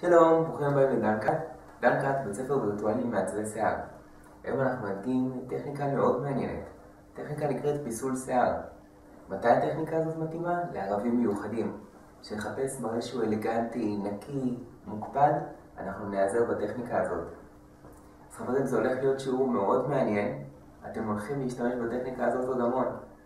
שלום, ברוכים הבאים לדנקאט. דנקאט, בית ספר וירטואלי מעצבי שיער. היום אנחנו נדגים טכניקה מאוד מעניינת. טכניקה נקראת פיסול שיער. מתי הטכניקה הזאת מתאימה? לערבים מיוחדים. שנחפש מראה שהוא אלגנטי, נקי, מוקפד, אנחנו נעזר בטכניקה הזאת. אז חברים, זה הולך להיות שיעור מאוד מעניין. אתם הולכים להשתמש בטכניקה הזאת עוד המון.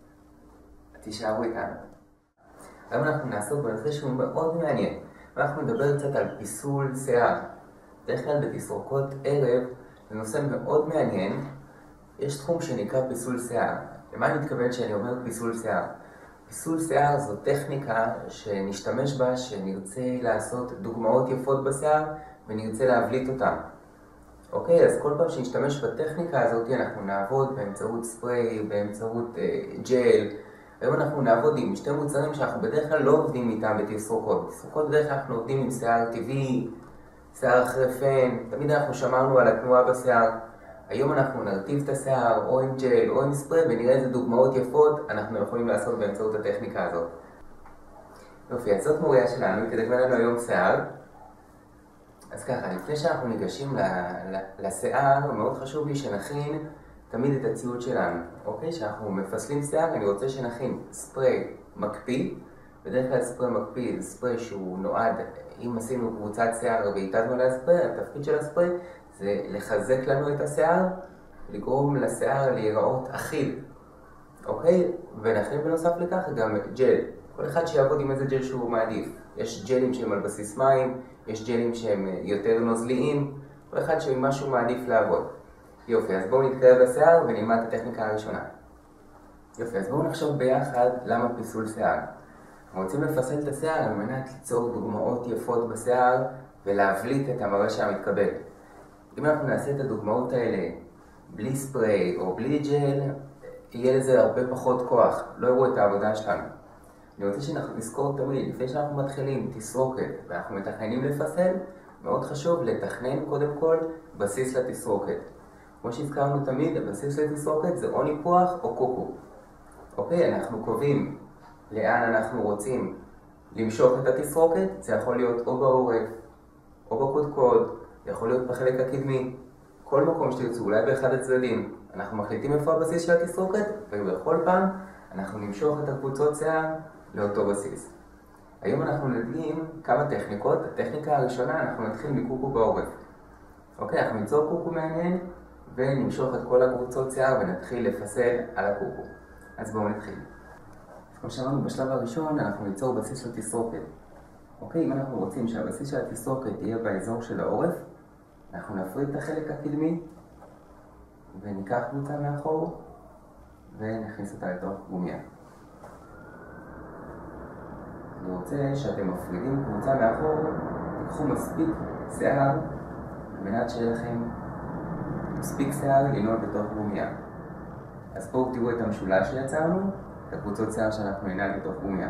תישארו איתנו. היום אנחנו נעסוק בנושא שהוא מאוד מעניין. ואנחנו נדבר קצת על פיסול שיער. בדרך כלל בתסרוקות ערב זה נושא מאוד מעניין. יש תחום שנקרא פיסול שיער. למה אני מתכוון שאני אומר פיסול שיער? פיסול שיער זו טכניקה שנשתמש בה, שנרצה לעשות דוגמאות יפות בשיער ונרצה להבליט אותם. אוקיי, אז כל פעם שנשתמש בטכניקה הזאת אנחנו נעבוד באמצעות ספרי, באמצעות ג'ל. היום אנחנו נעבוד עם שתי מוצרים שאנחנו בדרך כלל לא עובדים איתם בתסרוקות. בתסרוקות בדרך כלל אנחנו עובדים עם שיער טבעי, שיער אחרי פן, תמיד אנחנו שמרנו על התנועה בשיער. היום אנחנו נרטיב את השיער או עם ג'ל או עם ספרי ונראה איזה דוגמאות יפות אנחנו יכולים לעשות באמצעות הטכניקה הזאת. יופי, אז זאת מוריה שלנו, כדי לקבל לנו היום שיער. אז ככה, לפני שאנחנו ניגשים לשיער, מאוד חשוב לי שנכין תמיד את הציוד שלנו. אוקיי? שאנחנו מפסלים שיער, אני רוצה שנכין ספרי מקפיא. בדרך כלל ספרי מקפיא זה ספרי שהוא נועד, אם עשינו קבוצת שיער והתזנו על הספרי, התפקיד של הספרי זה לחזק לנו את השיער, לגרום לשיער להיראות אחיד. אוקיי? ונכין בנוסף לכך גם ג'ל. כל אחד שיעבוד עם איזה ג'ל שהוא מעדיף. יש ג'לים שהם על בסיס מים, יש ג'לים שהם יותר נוזליים, כל אחד שעם משהו מעדיף לעבוד. יופי, אז בואו נתקרב לשיער ונלמד את הטכניקה הראשונה. יופי, אז בואו נחשוב ביחד למה פיסול שיער. אנחנו רוצים לפסל את השיער על מנת ליצור דוגמאות יפות בשיער ולהבליט את המראה שהמתקבל. אם אנחנו נעשה את הדוגמאות האלה בלי ספרי או בלי ג'ל, יהיה לזה הרבה פחות כוח, לא יראו את העבודה שלנו. אני רוצה שנזכור תמיד, לפני שאנחנו מתחילים תסרוקת ואנחנו מתכננים לפסל, מאוד חשוב לתכנן קודם כל בסיס לתסרוקת. כמו שהזכרנו תמיד, הבסיס לתסרוקת זה או ניפוח או קוקו. אוקיי, אנחנו קובעים לאן אנחנו רוצים למשוך את התסרוקת, זה יכול להיות או בעורף, או בקודקוד, זה יכול להיות בחלק הקדמי, כל מקום שתרצו, אולי באחד הצדדים. אנחנו מחליטים איפה הבסיס של התסרוקת, ובכל פעם אנחנו נמשוך את הקבוצות שיער לאותו בסיס. היום אנחנו נדגים כמה טכניקות. הטכניקה הראשונה, אנחנו נתחיל מקוקו בעורף. אוקיי, אנחנו ניצור קוקו מעניין ונמשוך את כל הקבוצות שיער ונתחיל לפסל על הקוקו. אז בואו נתחיל. כמו שאמרנו, בשלב הראשון אנחנו ניצור בסיס לתסרוקת. אוקיי, אם אנחנו רוצים שהבסיס של התסרוקת יהיה באזור של העורף, אנחנו נפריד את החלק הקדמי וניקח קבוצה מאחור ונכניס אותה לתוך גומיה. אני רוצה שאתם מפרידים קבוצה מאחור, תיקחו מספיק שיער על מנת שיהיה לכם מספיק שיער לנוע בתוך גומיה. אז פה תראו את המשולש שיצרנו, את הקבוצות שיער שאנחנו ננהל בתוך גומיה.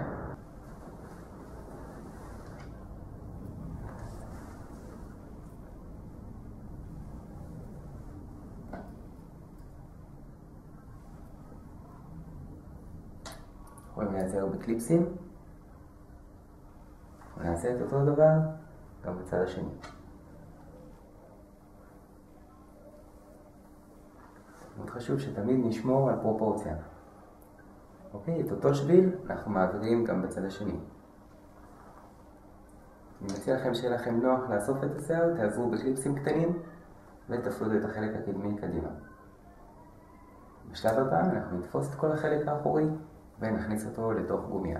יכולים לייצר בקליפסים. ונעשה את אותו דבר גם בצד השני. מאוד חשוב שתמיד נשמור על פרופורציה. אוקיי, את אותו שביל אנחנו מעבירים גם בצד השני. אני מציע לכם שיהיה לכם נוח לאסוף את השיער, תעזרו בקליפסים קטנים ותפרידו את החלק הקדמי קדימה. בשלב הבא אנחנו נתפוס את כל החלק האחורי ונכניס אותו לתוך גומיה.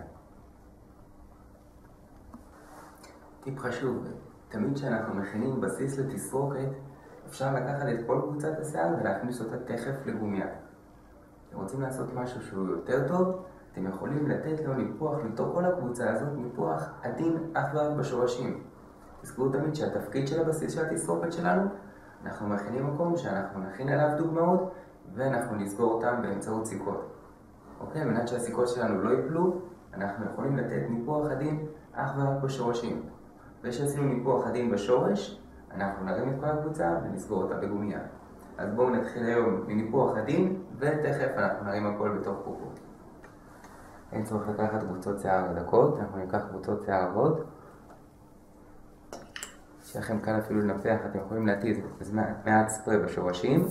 טיפ חשוב, תמיד כשאנחנו מכינים בסיס לתסרוקת, אפשר לקחת את כל קבוצת השיער ולהכניס אותה תכף לגומיה. אם רוצים לעשות משהו שהוא יותר טוב, אתם יכולים לתת לו ניפוח לתוך כל הקבוצה הזאת, ניפוח עדין אך ורק בשורשים. תזכרו תמיד שהתפקיד של הבסיס של התסרוקת שלנו, אנחנו מכינים מקום שאנחנו נכין עליו דוגמאות ואנחנו נסגור אותם באמצעות סיכות. אוקיי, על מנת שהסיכות שלנו לא ייפלו, אנחנו יכולים לתת ניפוח עדין אך ורק בשורשים. ושעשינו ניפוח עדין בשורש, אנחנו נרים את כל הקבוצה ונסגור אותה בגומיה. אז בואו נתחיל היום מניפוח עדין, ותכף אנחנו נרים הכל בתוך קוקו. אין צורך לקחת קבוצות שיער דקות, אנחנו ניקח קבוצות שיער רבות. שלכם קל אפילו לנפח, אתם יכולים להתיז מעט ספרי בשורשים,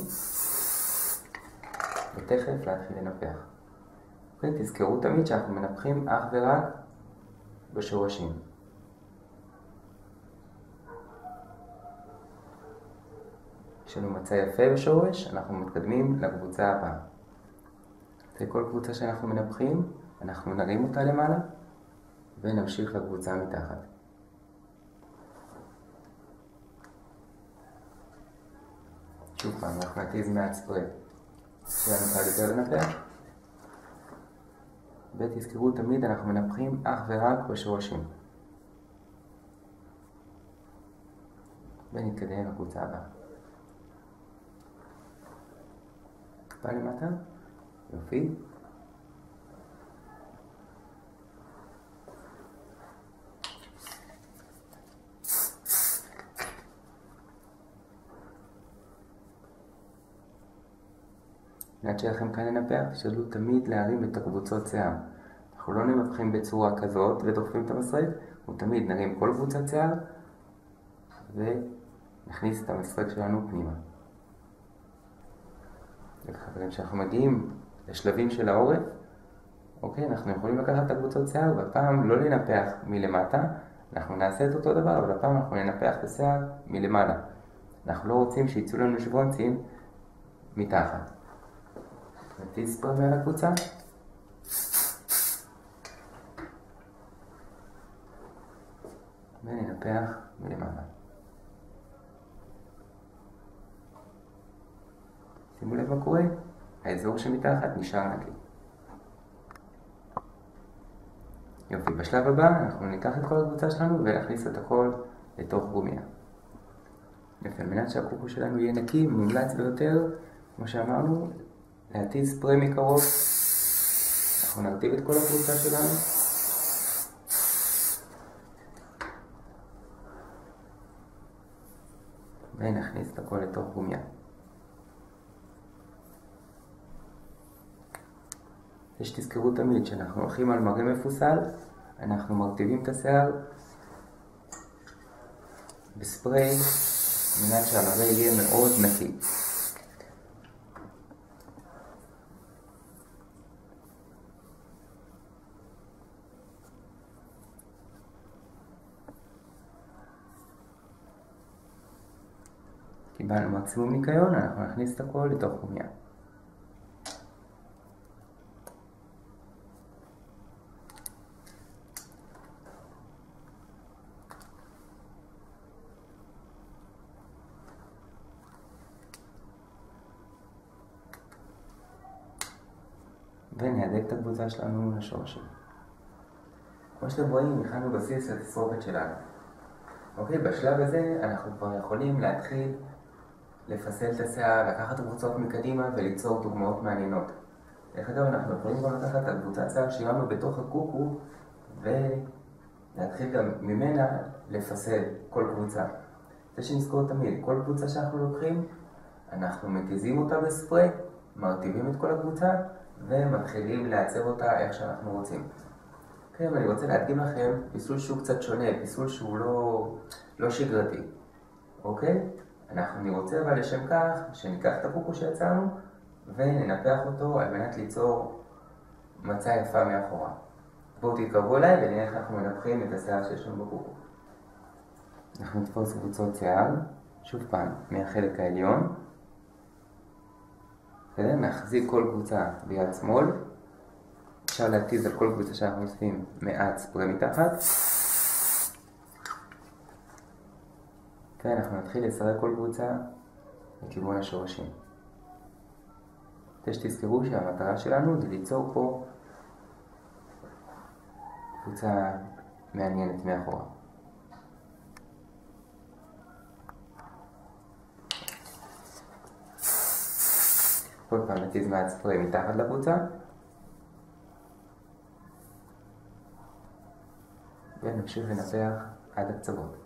ותכף להתחיל לנפח. תזכרו תמיד שאנחנו מנפחים אך ורק בשורשים. יש לנו מצע יפה בשורש, אנחנו מתקדמים לקבוצה הבאה. אחרי כל קבוצה שאנחנו מנפחים, אנחנו נרים אותה למעלה, ונמשיך לקבוצה מתחת. שוב פעם, אנחנו נתיז מעט ספרי שלנו קל יותר לנפח. ותזכרו תמיד, אנחנו מנפחים אך ורק בשורשים. ונתקדם לקבוצה הבאה. טיפה למטה, יופי. עד שלכם כאן לנפח, תשתדלו תמיד להרים את הקבוצות שיער. אנחנו לא נמפחים בצורה כזאת ודוחפים את המסרק, אנחנו תמיד נרים כל קבוצת שיער ונכניס את המסרק שלנו פנימה. חברים, כשאנחנו מגיעים לשלבים של העורף, אוקיי, אנחנו יכולים לקחת את הקבוצות שיער והפעם לא לנפח מלמטה, אנחנו נעשה את אותו דבר, אבל הפעם אנחנו ננפח את השיער מלמעלה. אנחנו לא רוצים שיצאו לנו שבונצים מתחת. נתיז ספרי מעל הקבוצה. וננפח מלמעלה. שימו לב מה קורה, האזור שמתחת נשאר נקי. יופי, בשלב הבא אנחנו ניקח את כל הקבוצה שלנו ונכניס את הכל לתוך גומיה. יופי, על מנת שהקוקו שלנו יהיה נקי, מומלץ ביותר, כמו שאמרנו, להתיז ספרי מקרוב. אנחנו נרטיב את כל הקבוצה שלנו. ונכניס את הכל לתוך גומיה. שתזכרו תמיד שאנחנו הולכים על מראה מפוסל, אנחנו מרטיבים את השיער בספרי, מנת שהמראה יהיה מאוד נקי. קיבלנו מקסימום ניקיון, אנחנו נכניס את הכל לתוך גומיה. ונהדק את הקבוצה שלנו לשורשים. כמו שאתם רואים, הכנו בסיס לתסרוקת שלנו. אוקיי, בשלב הזה אנחנו כבר יכולים להתחיל לפסל את השיער, לקחת קבוצות מקדימה וליצור דוגמאות מעניינות. דרך אגב, אנחנו יכולים גם לקחת את הקבוצת שיער שלנו בתוך הקוקו ולהתחיל גם ממנה לפסל כל קבוצה. זה שנזכור תמיד, כל קבוצה שאנחנו לוקחים, אנחנו מתיזים אותה בספרי, מרטיבים את כל הקבוצה ומתחילים לעצב אותה איך שאנחנו רוצים. כן, אני רוצה להדגים לכם פיסול שהוא קצת שונה, פיסול שהוא לא שגרתי. אוקיי? אני רוצה אבל לשם כך שניקח את הקוקו שיצרנו וננפח אותו על מנת ליצור מצע יפה מאחורה. בואו תתקרבו אליי ונראה איך אנחנו מנפחים את השיער שיש לנו בקוקו. אנחנו נתפוס קבוצות שיער, שוב פעם, מהחלק העליון. נחזיק כל קבוצה ביד שמאל. אפשר להתיז על כל קבוצה שאנחנו אוספים מעט ספרי מתחת. ואנחנו נתחיל לסרק כל קבוצה לכיוון השורשים. תזכרו שהמטרה שלנו זה ליצור פה קבוצה מעניינת מאחורה. כל פעם נתיז מעט ספרי מתחת לקבוצה. ונמשיך לנפח עד הקצוות.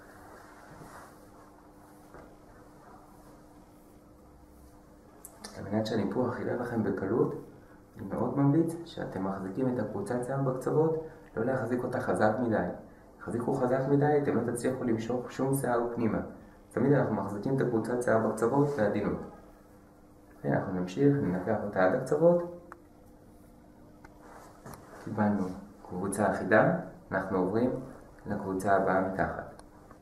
על מנת שהניפוח ילך לכם בקלות, אני מאוד ממליץ שאתם מחזיקים את הקבוצת שיער בקצוות, לא להחזיק אותה חזק מדי. תחזיקו חזק מדי, אתם לא תצליחו למשוך שום שיער פנימה. תמיד אנחנו מחזיקים את הקבוצת שיער בקצוות בעדינות. אנחנו נמשיך, ננפח אותה עד הקצוות. קיבלנו קבוצה אחידה, אנחנו עוברים לקבוצה הבאה מתחת.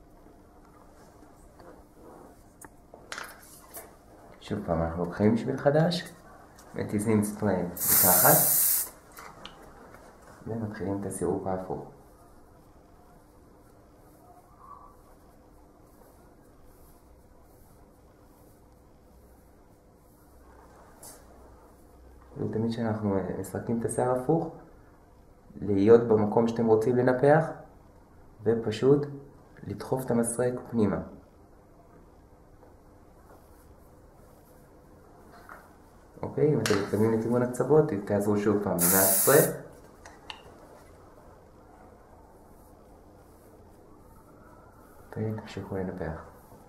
שוב פעם, אנחנו לוקחים שביל חדש, מתיזים ספרי מתחת, ומתחילים את הסירופ ההפוך. ותמיד כשאנחנו מסרקים את השיער הפוך, להיות במקום שאתם רוצים לנפח, ופשוט לדחוף את המסרק פנימה. אוקיי, אם אתם מתקדמים לכיוון הקצוות, תעזרו שוב פעם מהספרי. ותמשיכו לנפח.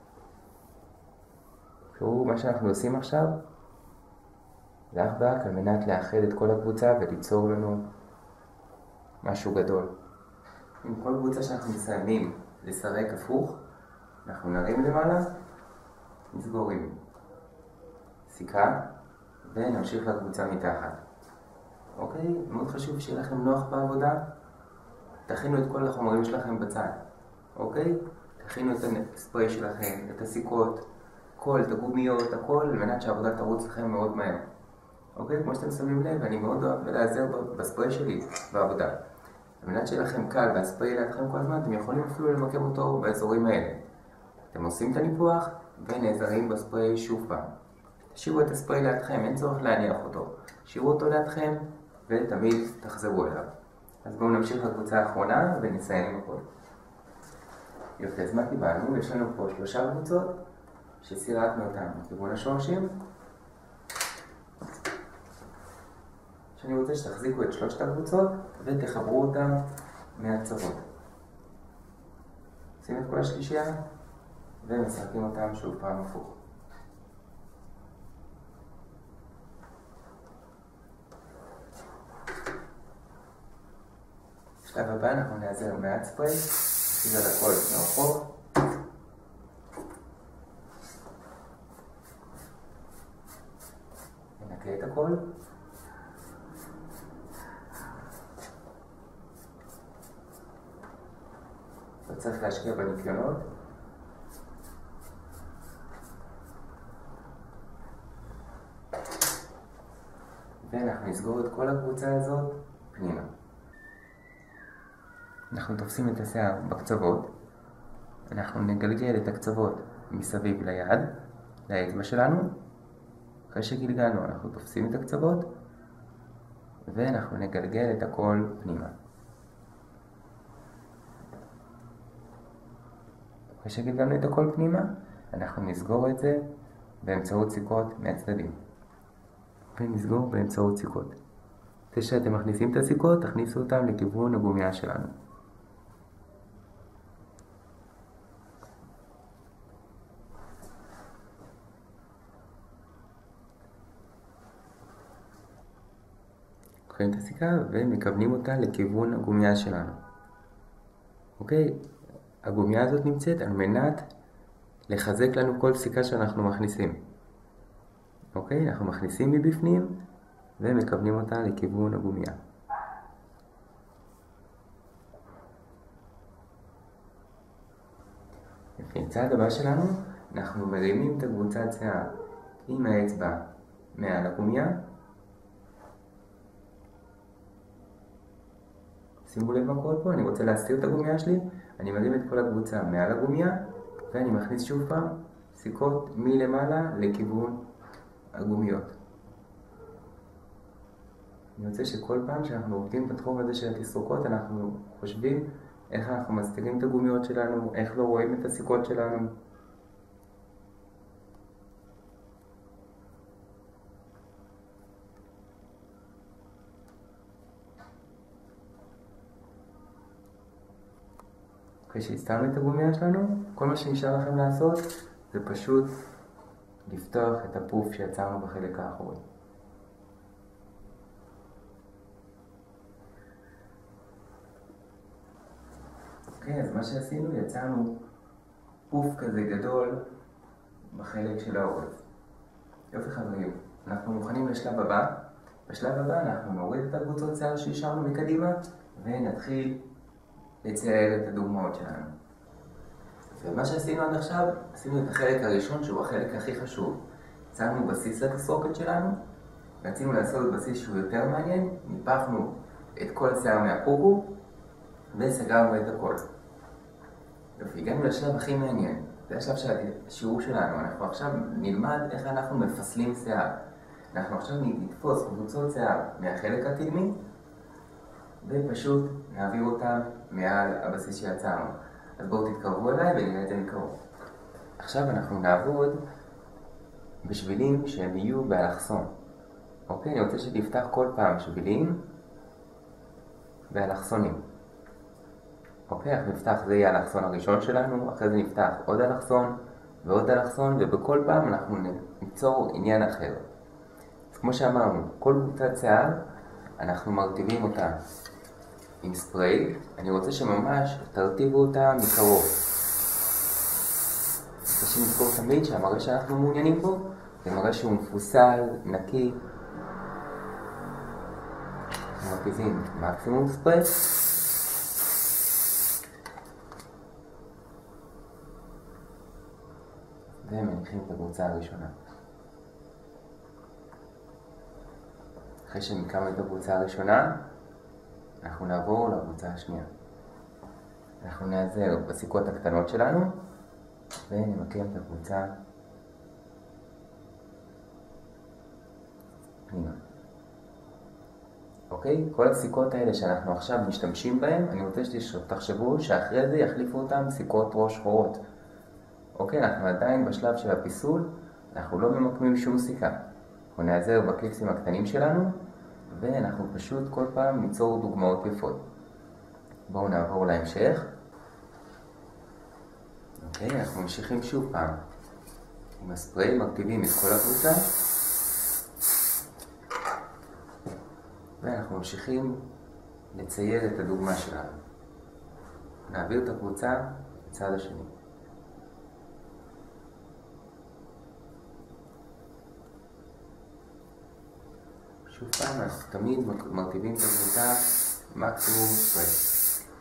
תראו, מה שאנחנו עושים עכשיו, זה אך ורק על מנת לאחד את כל הקבוצה וליצור לנו משהו גדול. עם כל קבוצה שאנחנו מסיימים לסרק הפוך, אנחנו נרים למעלה, נסגור עם סיכה, ונמשיך לקבוצה מתחת. אוקיי? מאוד חשוב שיהיה לכם נוח בעבודה. תכינו את כל החומרים שלכם בצד. אוקיי? תכינו את הספרי שלכם, את הסיכות, את הגומיות, הכל, על מנת שהעבודה תרוץ לכם מאוד מהר. אוקיי? כמו שאתם שמים לב, אני מאוד אוהב להיעזר בספרי שלי בעבודה. על מנת שיהיה לכם קל והספרי לידכם כל הזמן, אתם יכולים אפילו למקם אותו באזורים האלה. אתם עושים את הניפוח ונעזרים בספרי שוב פעם. תשאירו את הספרי לידכם, אין צורך להניח אותו. תשאירו אותו לידכם ותמיד תחזרו אליו. אז בואו נמשיך לקבוצה האחרונה ונסיים הכל. יופי, אז מה קיבלנו? יש לנו פה 3 קבוצות שסירקנו אותן לכיוון השורשים. שאני רוצה שתחזיקו את 3 הקבוצות ותחברו אותן מהקצוות. שים את כל השלישייה ומסרקים אותם שוב פעם הפוך. בשלב הבא אנחנו נעזר מעט ספרי, נסתכל על הכל מרחוק. ננקה את הכל. לא צריך להשקיע בניקיונות. ואנחנו נסגור את כל הקבוצה הזאת פנימה. אנחנו תופסים את השיער בקצוות, אנחנו נגלגל את הקצוות מסביב ליד, לאצבע שלנו. אחרי שגלגלנו אנחנו תופסים את הקצוות ואנחנו נגלגל את הכל פנימה. אחרי שגלגלנו את הכל פנימה, אנחנו נסגור את זה באמצעות סיכות מהצדדים. ונסגור באמצעות סיכות. כשאתם מכניסים את הסיכות, תכניסו אותם לכיוון הגומיה שלנו. לוקחים את הסיכה ומכוונים אותה לכיוון הגומיה שלנו. אוקיי? הגומיה הזאת נמצאת על מנת לחזק לנו כל סיכה שאנחנו מכניסים. אוקיי? אנחנו מכניסים מבפנים ומכוונים אותה לכיוון הגומיה. לפי הצעד הבא שלנו, אנחנו מרימים את הקבוצת שיער עם האצבע מעל הגומיה. שימו לב מה קורה פה, אני רוצה להסתיר את הגומיה שלי, אני מרים את כל הקבוצה מעל הגומיה, ואני מכניס שוב פעם סיכות מלמעלה לכיוון הגומיות. אני רוצה שכל פעם שאנחנו עובדים בתחום הזה של התסרוקות, אנחנו חושבים איך אנחנו מסתירים את הגומיות שלנו, איך לא רואים את הסיכות שלנו. אחרי שהסתרנו את הגומיה שלנו, כל מה שנשאר לכם לעשות זה פשוט לפתוח את הפוף שיצרנו בחלק האחורי. אוקיי, אז מה שעשינו, יצרנו פוף כזה גדול בחלק של העורף. יופי חברים, אנחנו מוכנים לשלב הבא. בשלב הבא אנחנו נוריד את הקבוצות שיער שהשארנו מקדימה ונתחיל לצייר את הדוגמאות שלנו. ומה שעשינו עד עכשיו, עשינו את החלק הראשון שהוא החלק הכי חשוב. יצרנו בסיס לתסרוקת שלנו, רצינו לעשות בסיס שהוא יותר מעניין, ניפחנו את כל השיער מהקוקו וסגרנו את הכל. הגענו לשלב הכי מעניין, זה השלב של השיעור שלנו. אנחנו עכשיו נלמד איך אנחנו מפסלים שיער. אנחנו עכשיו נתפוס קבוצות שיער מהחלק הקדמי ופשוט נעביר אותם מעל הבסיס שיצרנו. אז בואו תתקרבו אליי ונראה את זה מקרוב. עכשיו אנחנו נעבוד בשבילים שהם יהיו באלכסון. אוקיי, אני רוצה שתפתח כל פעם שבילים באלכסונים. אוקיי, אנחנו נפתח, זה יהיה האלכסון הראשון שלנו, אחרי זה נפתח עוד אלכסון ועוד אלכסון, ובכל פעם אנחנו ניצור עניין אחר. אז כמו שאמרנו, כל קבוצת שיער אנחנו מרטיבים אותה עם ספרי. אני רוצה שממש תרטיבו אותה מקרוב. רוצה שנזכור תמיד שהמראה שאנחנו מעוניינים בו זה מראה שהוא מפוסל, נקי. מרטיבים מקסימום ספרי. ומניחים את הקבוצה הראשונה. אחרי שנקרא את הקבוצה הראשונה, אנחנו נעבור לקבוצה השנייה. אנחנו נעזר בסיכות הקטנות שלנו ונמקם את הקבוצה פנימה. אוקיי? כל הסיכות האלה שאנחנו עכשיו משתמשים בהן, אני רוצה שתחשבו שאחרי זה יחליפו אותם סיכות ראש שחורות. אוקיי, אנחנו עדיין בשלב של הפיסול, אנחנו לא ממקמים שום סיכה. אנחנו נעזר בקליפסים הקטנים שלנו, ואנחנו פשוט כל פעם ניצור דוגמאות יפות. בואו נעבור להמשך. אוקיי, אנחנו ממשיכים שוב פעם. עם הספרי מרטיבים את כל הקבוצה. ואנחנו ממשיכים לצייר את הדוגמה שלנו. נעביר את הקבוצה לצד השני. שוב פעם, אנחנו תמיד מרטיבים את הקבוצה מקסימום ספרי.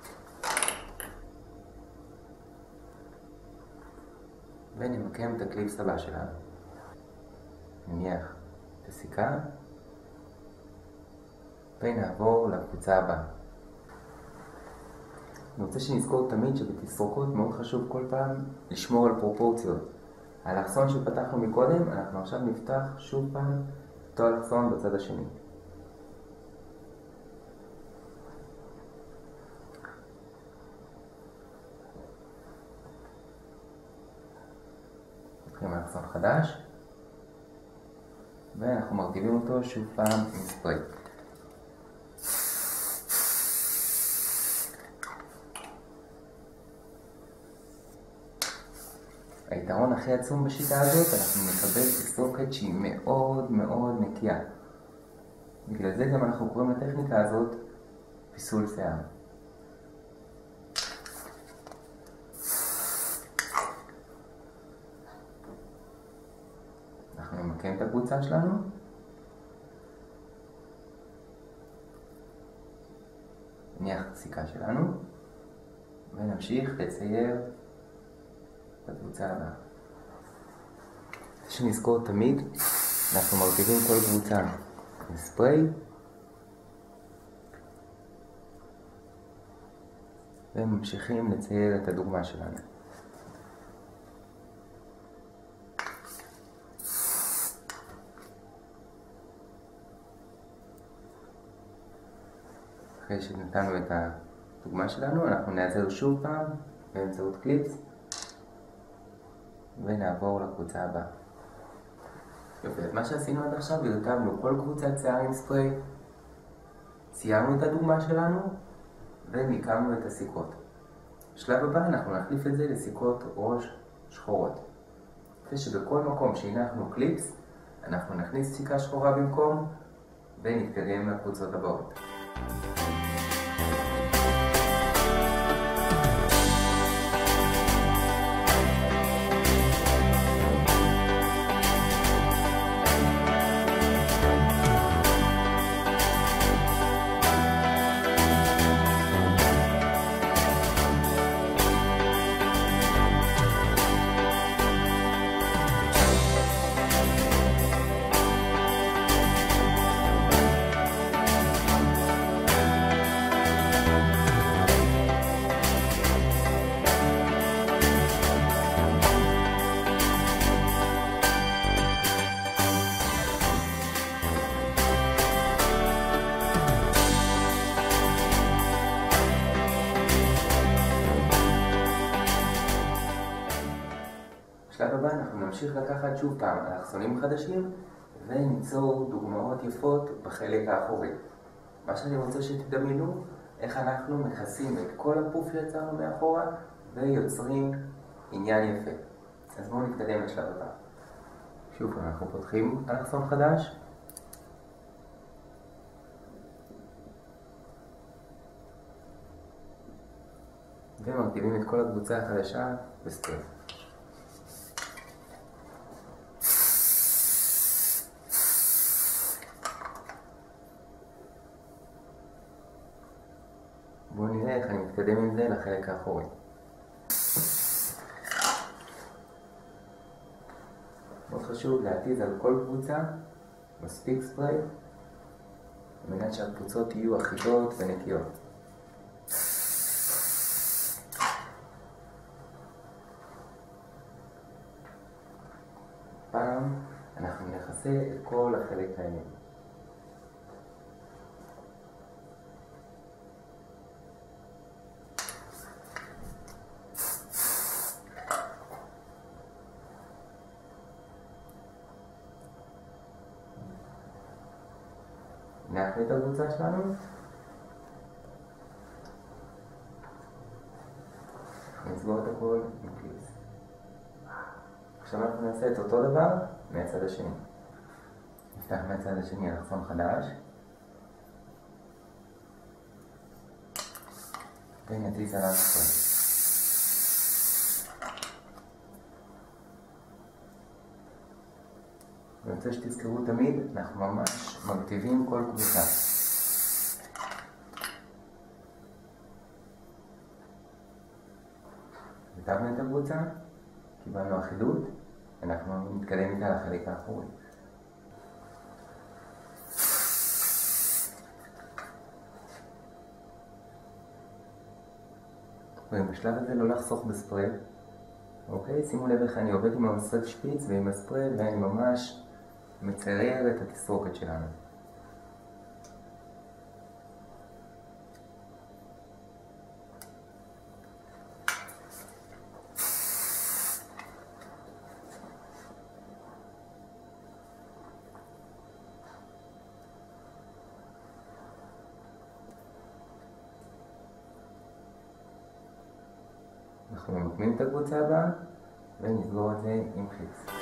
ונמקם את הקליפס הבא שלנו. נניח את הסיכה ונעבור לקבוצה הבאה. אני רוצה שנזכור תמיד שבתסרוקות מאוד חשוב כל פעם לשמור על פרופורציות. האלכסון שפתחנו מקודם, אנחנו עכשיו נפתח שוב פעם אותו אלכסון בצד השני. נתחיל אלכסון חדש ואנחנו מרטיבים אותו שוב פעם עם ספרי. היתרון הכי עצום בשיטה הזאת, אנחנו נקבל תסרוקת שהיא מאוד מאוד נקייה. בגלל זה גם אנחנו קוראים לטכניקה הזאת פיסול שיער. אנחנו נמקם את הקבוצה שלנו. נניח את הסיכה שלנו. ונמשיך לצייר את הקבוצה הבאה. שנזכור תמיד, אנחנו מרכיבים כל קבוצה עם ספרי וממשיכים לצייר את הדוגמה שלנו. אחרי שנתנו את הדוגמה שלנו, אנחנו נעזר שוב פעם באמצעות קליפס ונעבור לקבוצה הבאה. יופי, אז מה שעשינו עד עכשיו, הרכבנו כל קבוצת שיער עם ספרי, ציירנו את הדוגמה שלנו ומיקמנו את הסיכות. בשלב הבא אנחנו נחליף את זה לסיכות ראש שחורות. יפה שבכל מקום שהנחנו קליפס, אנחנו נכניס סיכה שחורה במקום, ונתקדם לקבוצות הבאות. בשלב הבא אנחנו נמשיך לקחת שוב פעם אלכסונים חדשים וניצור דוגמאות יפות בחלק האחורי. מה שאני רוצה שתדמיינו, איך אנחנו מכסים את כל הפוף שיצרנו מאחורה ויוצרים עניין יפה. אז בואו נתקדם לשלב הבא. שוב פעם אנחנו פותחים אלכסון חדש. ומרכיבים את כל הקבוצה החדשה בספרי. בואו נראה איך אני מתקדם עם זה לחלק האחורי. מאוד חשוב להתיז על כל קבוצה מספיק ספרי, על מנת שהקבוצות יהיו אחידות ונקיות. פעם אנחנו נכסה את כל החלק העליון. נאחד את הקבוצה שלנו. נסגור את הכל עם קליפס. עכשיו אנחנו נעשה את אותו דבר מהצד השני. נפתח מהצד השני אלכסון חדש. ונטיס עליו הכל. אני רוצה שתזכרו תמיד, אנחנו ממש מרטיבים כל קבוצה. כתבנו את הקבוצה, קיבלנו אחידות, אנחנו נתקדם איתה לחלק האחורי. ובשלב הזה לא לחסוך בספרי. אוקיי, שימו לב איך אני עובד עם המסרק שפיץ ועם הספרי, ואני ממש מצייר את התסרוקת שלנו. אנחנו ממקמים את הקבוצה הבאה ונסגור את זה עם חיץ.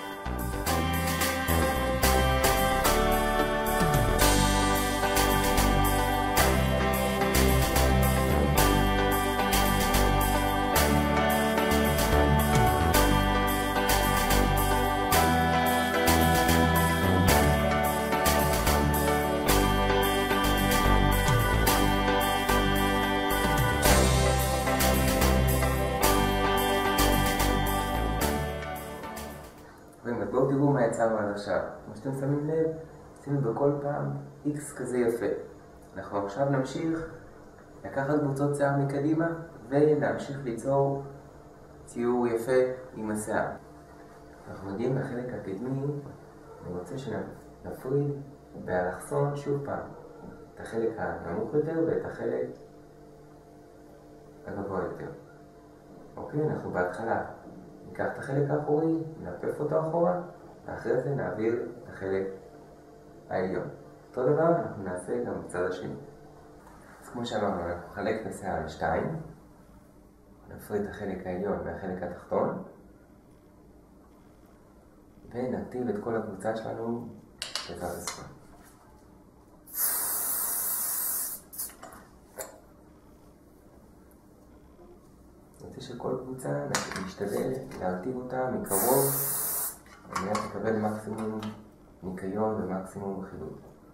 בואו תראו מה יצרנו עד עכשיו. כמו שאתם שמים לב, עשינו בכל פעם X כזה יפה. אנחנו עכשיו נמשיך לקחת קבוצות שיער מקדימה ונמשיך ליצור ציור יפה עם השיער. אנחנו מגיעים לחלק הקדמי, אני רוצה שנפריד באלכסון שוב פעם את החלק הנמוך יותר ואת החלק הגבוה יותר. אוקיי, אנחנו בהתחלה ניקח את החלק האחורי, נעפף אותו אחורה, ואחרי זה נעביר את החלק העליון. אותו דבר אנחנו נעשה גם בצד השני. אז כמו שאמרנו, אנחנו נחלק את השיער לשתיים, נפריד את החלק העליון מהחלק התחתון, ונרטיב את כל הקבוצה שלנו בצד השמאל. אני רוצה שכל קבוצה נשתדל להרטיב אותה מקרוב על מנת לקבל מקסימום ניקיון ומקסימום חידוד.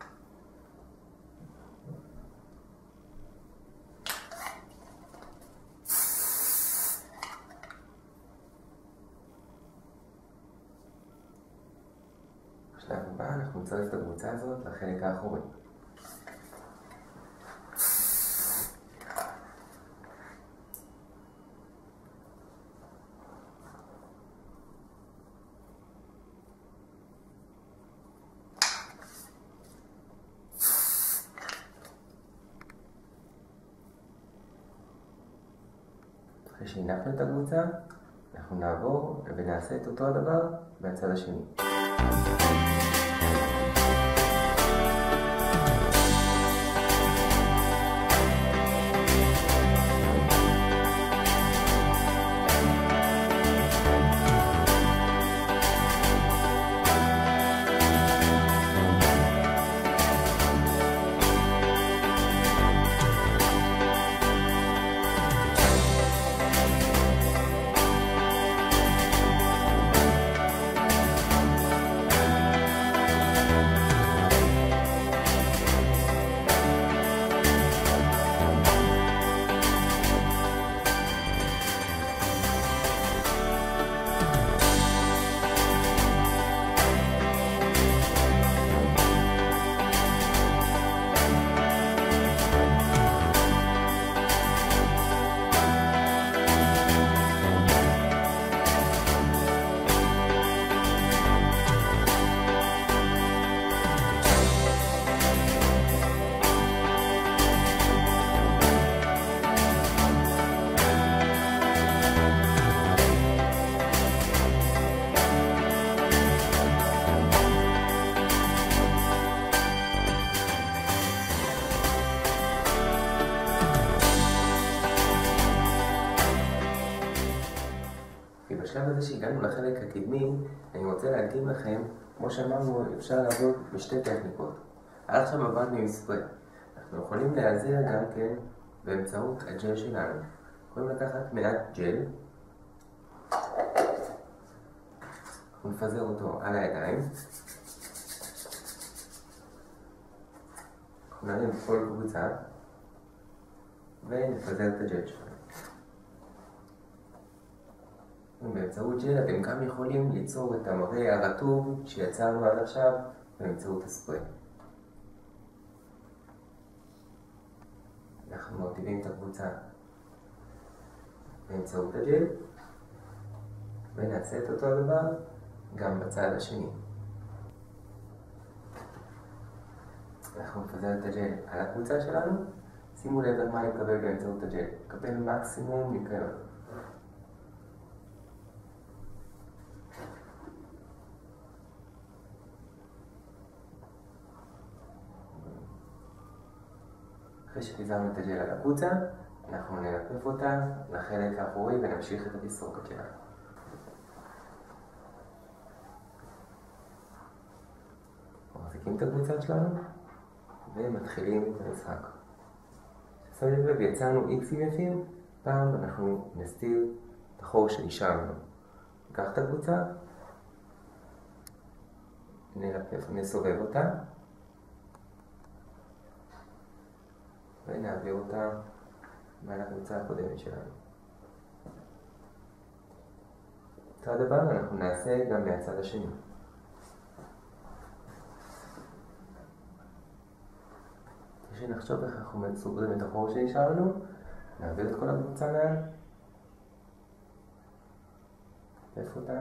בשלב הבא אנחנו נצרף את הקבוצה הזאת לחלק האחורי. אחרי שהנחנו את הקבוצה, אנחנו נעבור ונעשה את אותו הדבר מהצד השני. בשלב הזה שהגענו לחלק הקדמי, אני רוצה להדגים לכם, כמו שאמרנו, אפשר לעבוד בשתי טכניקות. עד עכשיו עבדנו עם ספרי. אנחנו יכולים להיעזר גם כן באמצעות הג'ל שלנו. יכולים לקחת מעט ג'ל, אנחנו נפזר אותו על הידיים, אנחנו נרים את כל קבוצה ונפזר את הג'ל שלנו. באמצעות ג'ל אתם גם יכולים ליצור את המראה הרטוב שיצרנו עד עכשיו באמצעות הספרי. אנחנו מרטיבים את הקבוצה באמצעות הג'ל ונעשה את אותו הדבר גם בצד השני. אנחנו נפזר את הג'ל על הקבוצה שלנו. שימו לב על מה אני מקבל באמצעות הג'ל. נקבל מקסימום ניקיון. אחרי שפיזרנו את הג'ל על הקבוצה, אנחנו נלפף אותה לחלק האחורי ונמשיך את התסרוקת שלה. מחזיקים את הקבוצה שלנו ומתחילים את המשחק. שמים לב, יצרנו איקסים יפים, פעם אנחנו נסתיר את החור שנשאר לנו. ניקח את הקבוצה, נלפף, נסובב אותה ונעביר אותה מעל הקבוצה הקודמת שלנו. אותו הדבר אנחנו נעשה גם מהצד השני. כשנחשוב איך אנחנו סוגרים את החור שנשאר לנו, נעביר את כל הקבוצה מעל, נלפף אותה,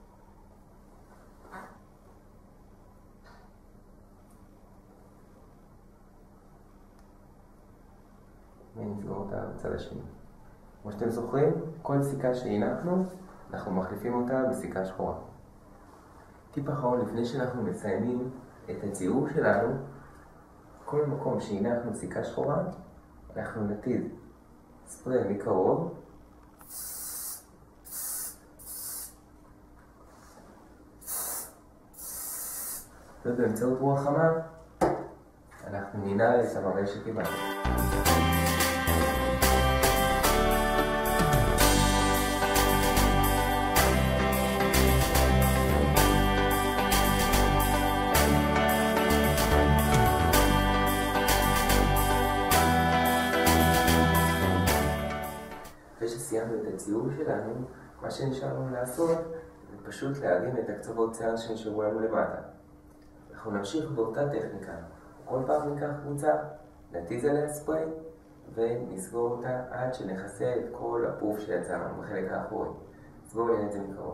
ונסגור אותה בצד השני. כמו שאתם זוכרים, כל סיכה שהנחנו, אנחנו מחליפים אותה בסיכה שחורה. טיפ אחרון, לפני שאנחנו מסיימים את הציור שלנו, כל מקום שהנחנו סיכה שחורה, אנחנו נטיל ספרי מקרוב, ובאמצעות רוח חמה אנחנו ננעל את המראה שקיבלנו. אחרי שסיימנו את הציור שלנו, מה שנשאר לנו לעשות זה פשוט להרים את הקצוות שיער שנשארו לנו למטה. אנחנו נמשיך באותה טכניקה. כל פעם ניקח קבוצה, נתיז עליה ספרי ונסגור אותה עד שנחסה את כל הפוף שיצא לנו בחלק האחורי. אז בואו נראה את זה מקרוב.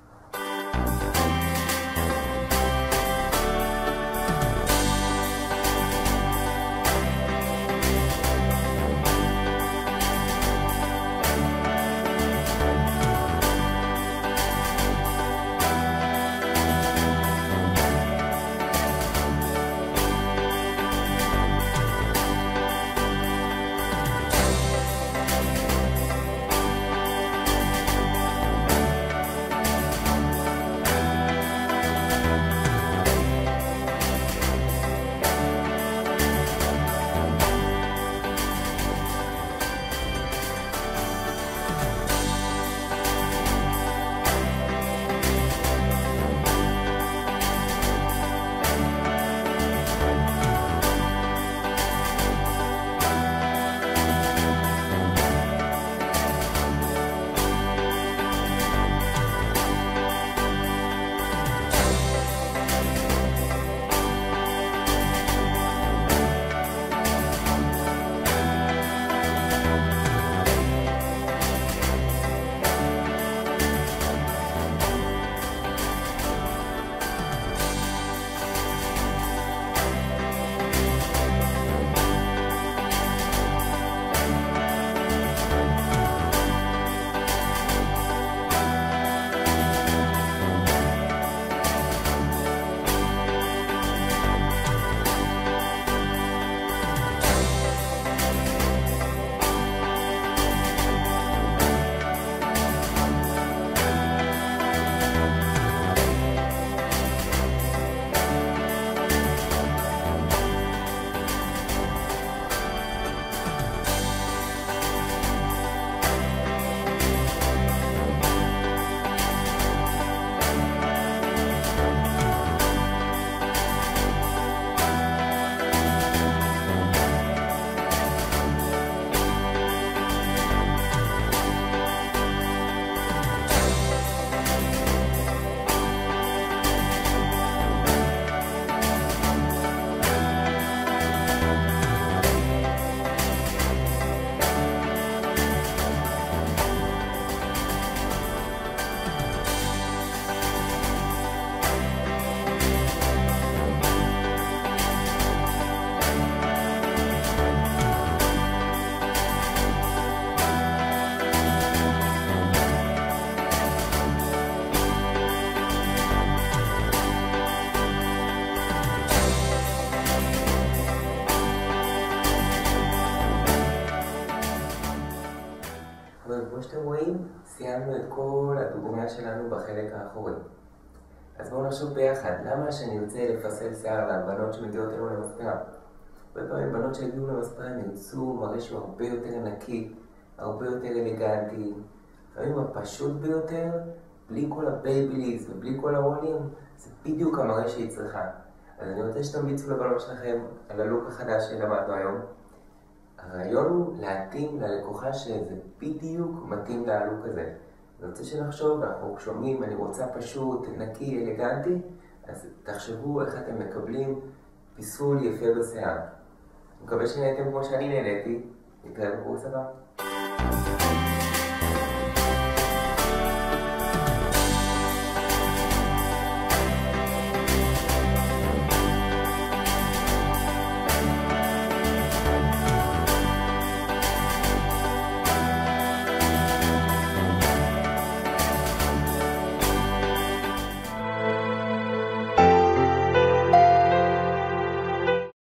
כמו שאתם רואים, סיימנו את כל הדוגמה שלנו בחלק האחורי. אז בואו נחשוב ביחד, למה שאני רוצה לפסל שיער לבנות שמגיעות אלינו למספרה? הרבה פעמים בנות שהגיעו למספרה הם ירצו מראה שהוא הרבה יותר נקי, הרבה יותר אלגנטי, לפעמים הפשוט ביותר, בלי כל הבייבליז ובלי כל הרולים, זה בדיוק המראה שהיא צריכה. אז אני רוצה שתמליצו לבנות שלכם על הלוק החדש שלמדנו היום. הרעיון הוא להתאים ללקוחה שזה בדיוק מתאים ללוק הזה. אני רוצה שנחשוב, אנחנו שומעים, אני רוצה פשוט, נקי, אלגנטי, אז תחשבו איך אתם מקבלים פיסול יפה בשיער. אני מקווה שנהייתם כמו שאני נהניתי. נתראה בקורס הבא.